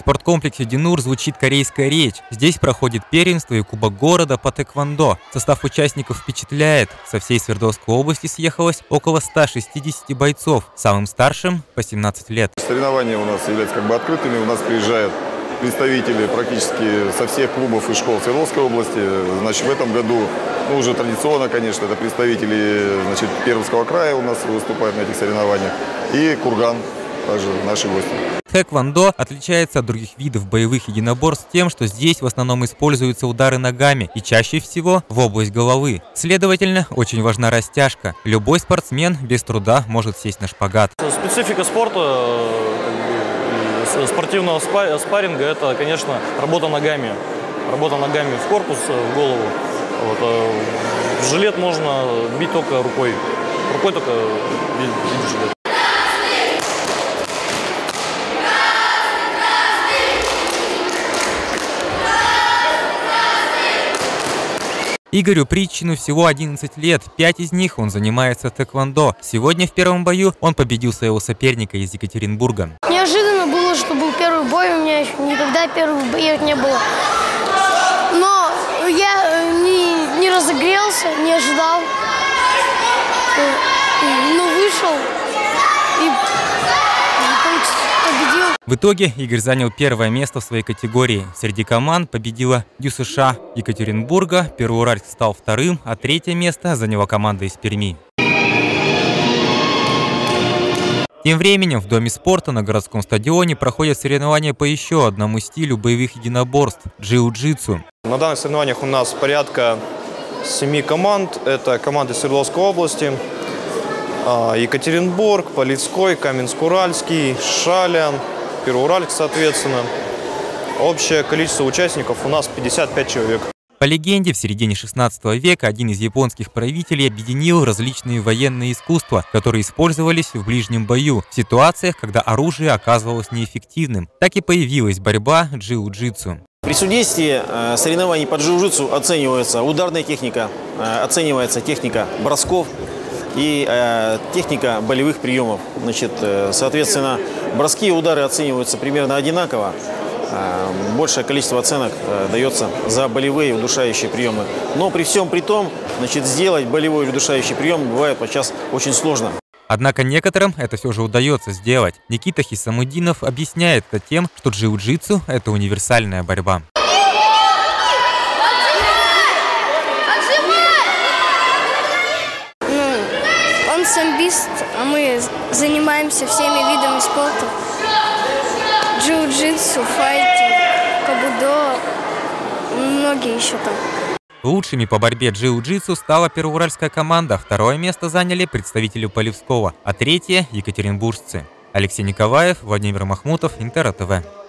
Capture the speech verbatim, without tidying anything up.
спорткомплексе «Динур» звучит корейская речь. Здесь проходит первенство и Кубок города по тэквондо. Состав участников впечатляет. Со всей Свердловской области съехалось около ста шестидесяти бойцов, самым старшим по семнадцать лет. Соревнования у нас являются как бы открытыми. У нас приезжают представители практически со всех клубов и школ Свердловской области. Значит, в этом году, ну, уже традиционно, конечно, это представители, значит, Пермского края у нас выступают на этих соревнованиях. И Курган, также наши гости. Тэквондо отличается от других видов боевых единоборств тем, что здесь в основном используются удары ногами и чаще всего в область головы. Следовательно, очень важна растяжка. Любой спортсмен без труда может сесть на шпагат. Специфика спорта, как бы, спортивного спарринга – это, конечно, работа ногами. Работа ногами в корпус, в голову. Вот. В жилет можно бить только рукой. Рукой только бить жилет. Игорю Притчину всего одиннадцать лет, пять из них он занимается тэквондо. Сегодня в первом бою он победил своего соперника из Екатеринбурга. Неожиданно было, что был первый бой, у меня еще никогда первых боев не было. Но я не, не разогрелся, не ожидал, но вышел и победил. В итоге Игорь занял первое место в своей категории. Среди команд победила ДЮСШ Екатеринбурга, Первоуральск стал вторым, а третье место заняла команда из Перми. Тем временем в Доме спорта на городском стадионе проходят соревнования по еще одному стилю боевых единоборств – джиу-джитсу. На данных соревнованиях у нас порядка семи команд. Это команды Свердловской области, Екатеринбург, Полицкой, Каменск-Уральский, Шалян, Первоуральск, соответственно. Общее количество участников у нас пятьдесят пять человек. По легенде, в середине шестнадцатого века один из японских правителей объединил различные военные искусства, которые использовались в ближнем бою, в ситуациях, когда оружие оказывалось неэффективным. Так и появилась борьба джиу-джитсу. При судействе э, соревнований по джиу-джитсу оценивается ударная техника, э, оценивается техника бросков и э, техника болевых приемов. Значит, э, соответственно, броски и удары оцениваются примерно одинаково. Э, большее количество оценок э, дается за болевые и удушающие приемы. Но при всем при том, значит, сделать болевой и удушающий прием бывает подчас очень сложно. Однако некоторым это все же удается сделать. Никита Хисамудинов объясняет это тем, что джиу-джитсу – это универсальная борьба. Он самбист, а мы занимаемся всеми видами спорта. Джиу-джитсу, файтинг, кабудо, многие еще там. Лучшими по борьбе джиу-джитсу стала первоуральская команда, второе место заняли представители Полевского, а третье – екатеринбуржцы. Алексей Николаев, Владимир Махмутов, Интер ТВ.